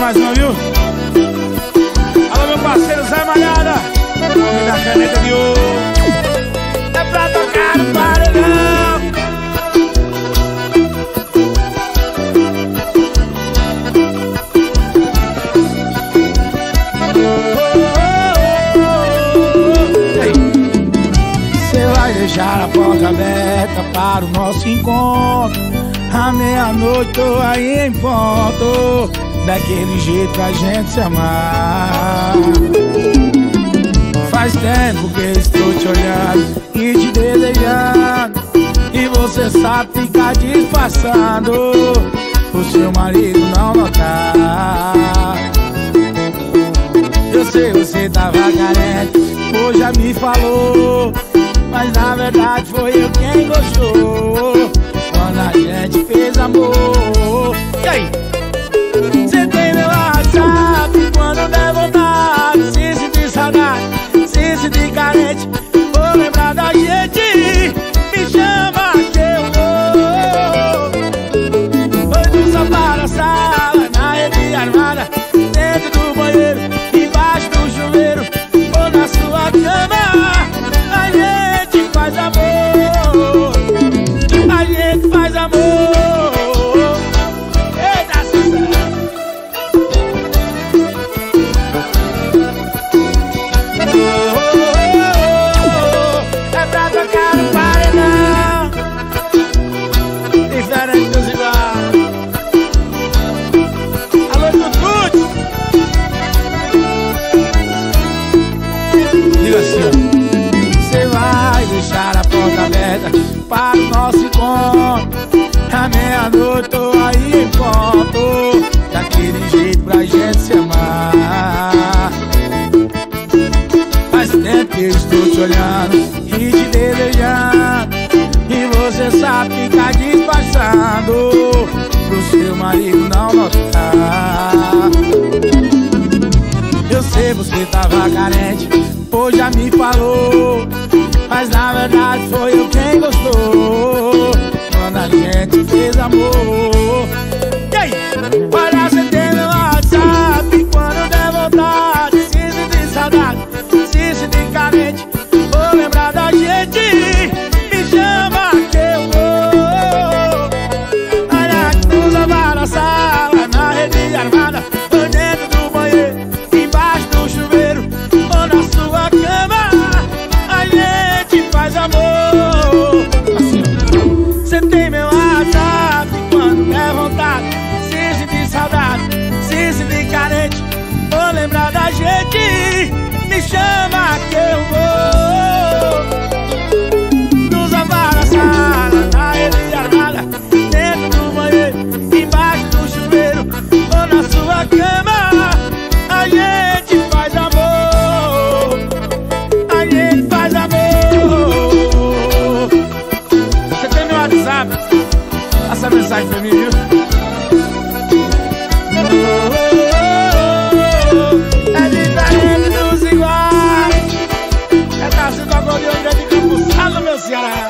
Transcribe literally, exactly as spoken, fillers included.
mais uma, viu? Alô, meu parceiro Zé Malhada, homem da caneta de ouro. É pra tocar no paredão. Cê vai deixar a porta aberta para o nosso encontro. À meia-noite tô aí em ponto, daquele jeito pra gente se amar. Faz tempo que eu estou te olhando e te desejando, e você sabe ficar disfarçando o seu marido não notar. Eu sei, você tava carente, hoje já me falou, mas na verdade foi eu quem gostou quando a gente fez amor. E aí? Cê tem meu WhatsApp, quando der vontade, se sentir saudade, se sentir carente, vou lembrar da gente, me chama que eu vou. Foi no sofá da sala, na rede armada, dentro do banheiro, embaixo do chuveiro, ou na sua cama, a gente faz amor, a gente faz amor. Eita, Suzana! É pra tocar no paredão, diferente dos iguais. Alô, Tututi! Diga assim, ó. Cê vai deixar a porta aberta para o nosso encontro. À meia-noite tô aí em ponto, daquele jeito pra gente se amar. Faz tempo que eu estou te olhando e te desejando, e você sabe ficar disfarçando pro seu marido não notar. Eu sei, você tava carente, hoje já me falou, mas na verdade foi eu quem gostou quando a gente fez amor. E aí? Olha, você tem meu WhatsApp, quando der vontade, se sentir saudade, se sentir carente, vou lembrar da gente, me chama que eu vou. Olha, que nos lava na sala, na rede armada, ou dentro do banheiro, embaixo do chuveiro, ou na sua cama, a gente faz amor. Assim, cê tem meu WhatsApp, quando der vontade, se sentir saudade, se sentir carente, vou lembrar da gente, me chama que eu vou. Nos avar na sala, na rede armada, dentro do banheiro, embaixo do chuveiro, ou na sua cama, a gente faz amor, a gente faz amor. Você tem meu WhatsApp? Passa a mensagem pra mim, viu? É diferente dos iguais. É Tarcísio do Acordeão de Campo Salo, meu Ceará.